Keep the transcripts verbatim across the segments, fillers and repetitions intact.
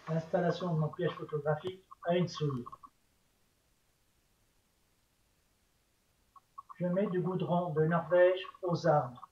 L'installation de mon piège photographique a une souris. Je mets du goudron de Norvège aux arbres.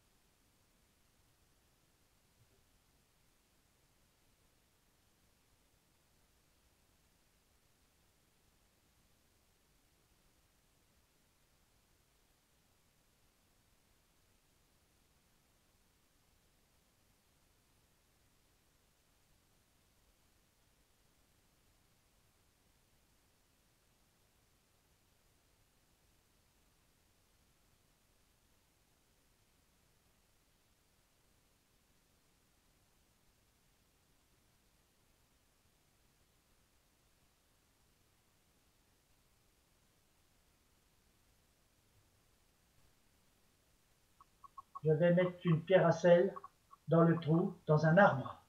Je vais mettre une pierre à sel dans le trou, dans un arbre.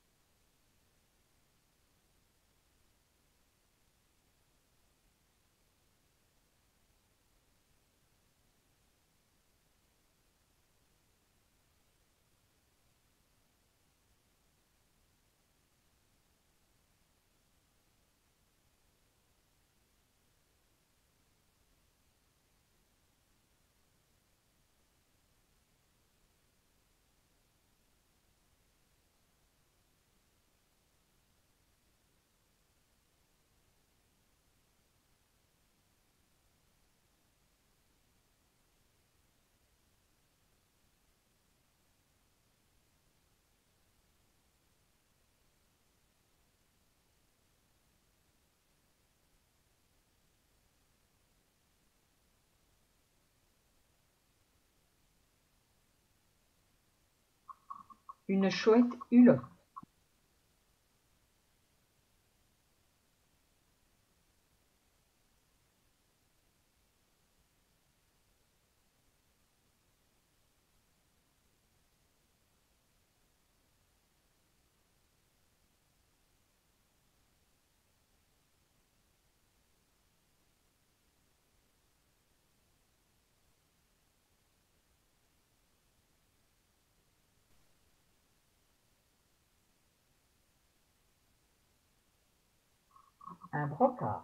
Une chouette hulotte. Un brocard.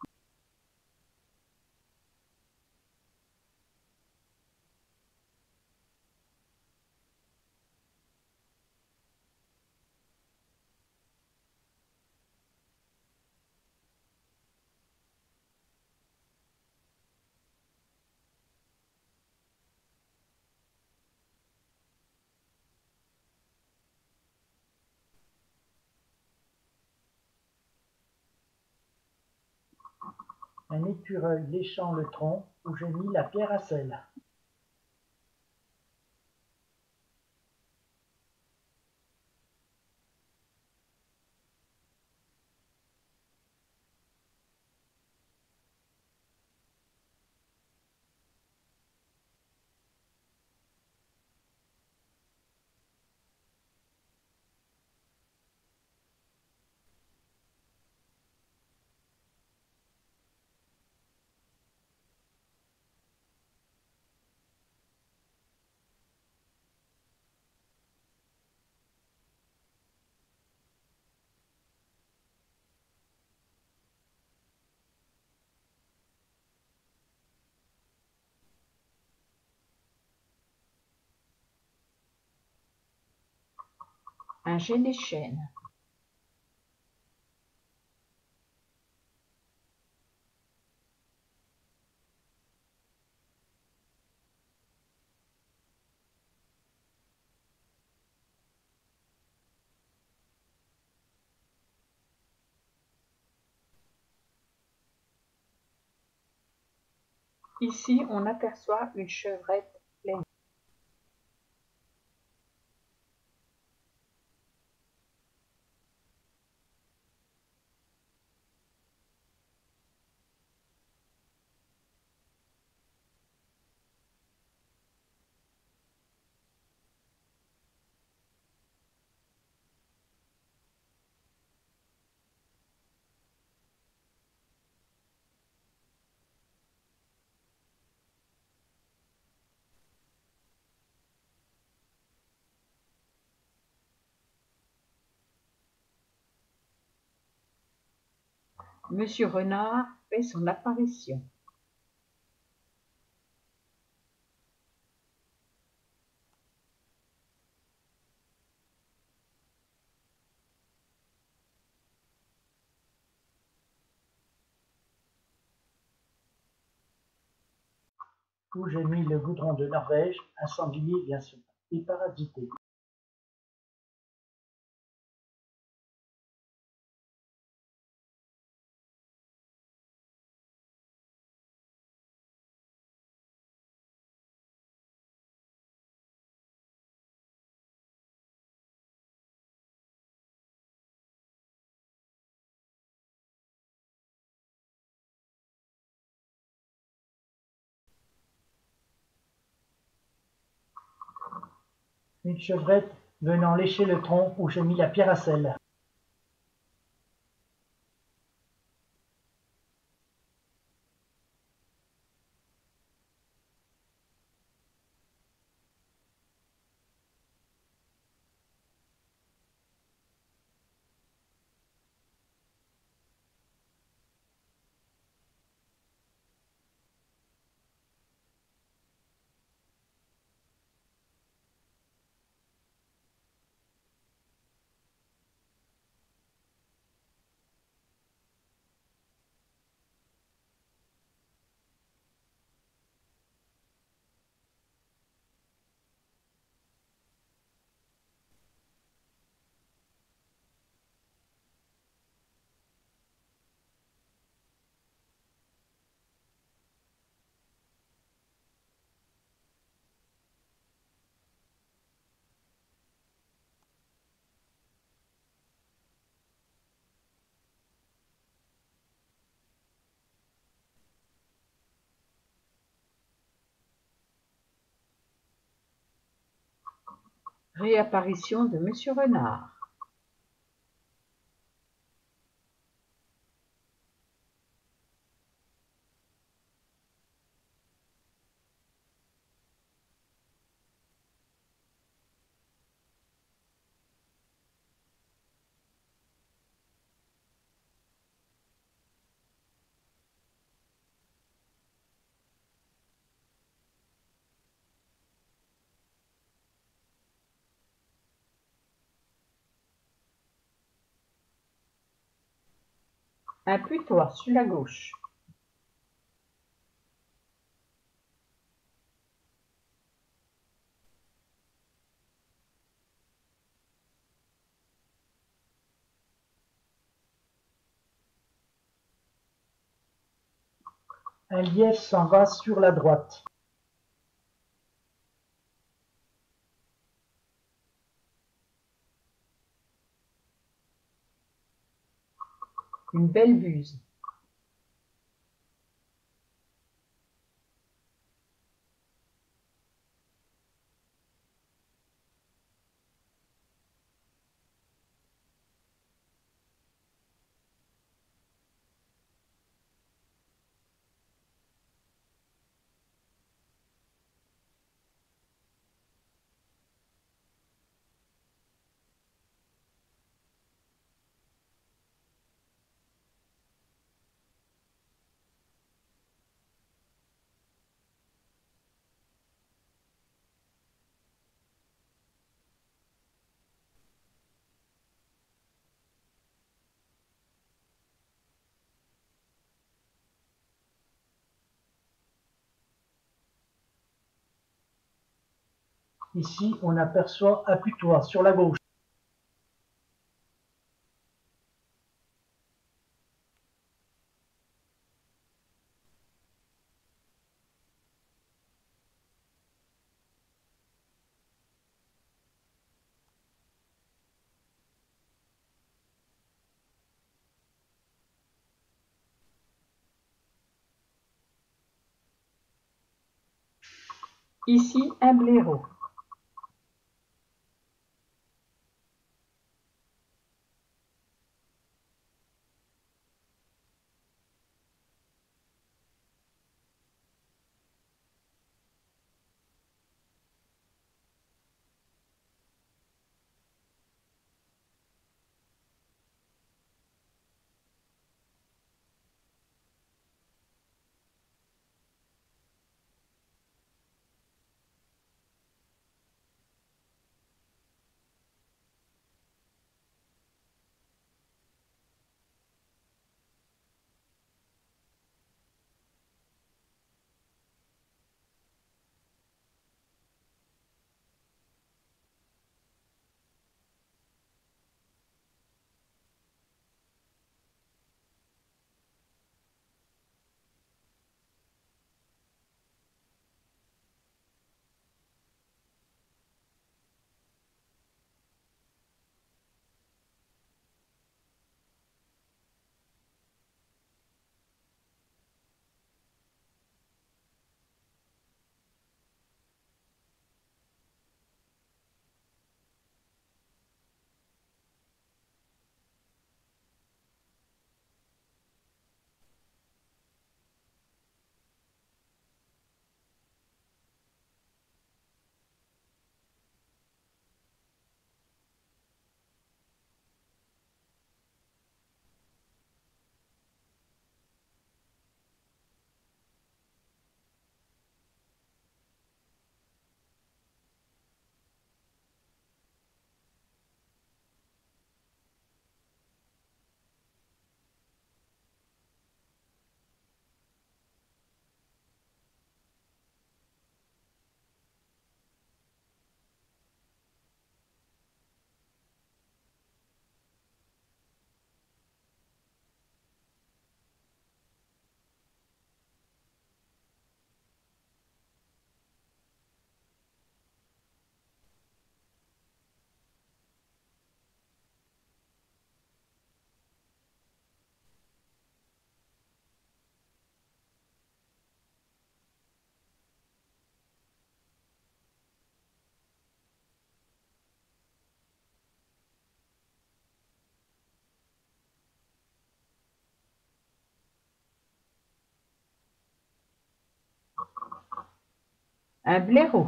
Un écureuil léchant le tronc où j'ai mis la pierre à sel. Un généchène. Ici, on aperçoit une chevrette lainue. Monsieur Renard fait son apparition. Où j'ai mis le goudron de Norvège, un sanglier vient se y parasiter. Une chevrette venant lécher le tronc où j'ai mis la pierre à sel. Réapparition de Monsieur Renard. Un putois sur la gauche. Un lièvre s'en va sur la droite. Une belle buse. Ici, on aperçoit un putois sur la gauche. Ici un blaireau. Un blaireau.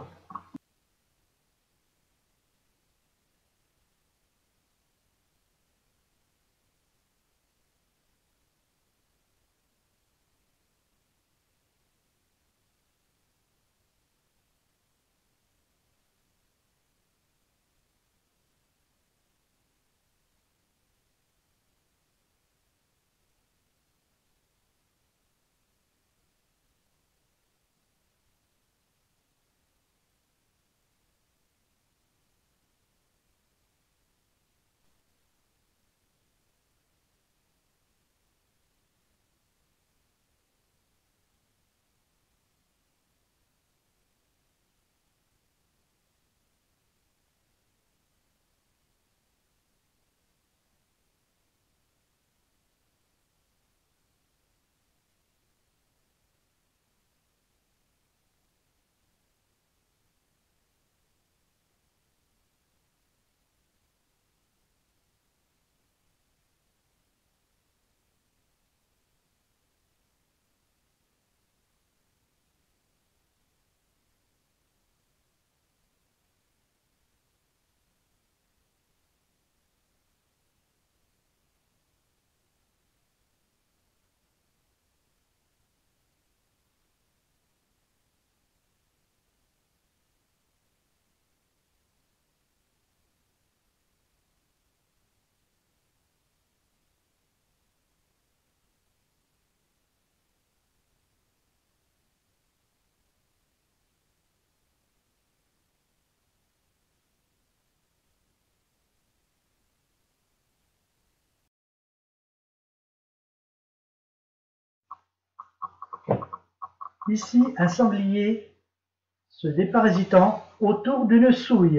Ici, un sanglier se déparasitant autour d'une souille.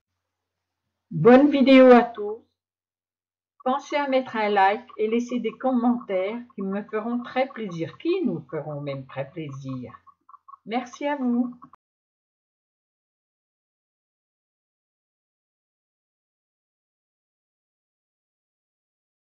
Bonne vidéo à tous. Pensez à mettre un like et laisser des commentaires qui me feront très plaisir, qui nous feront même très plaisir. Merci à vous.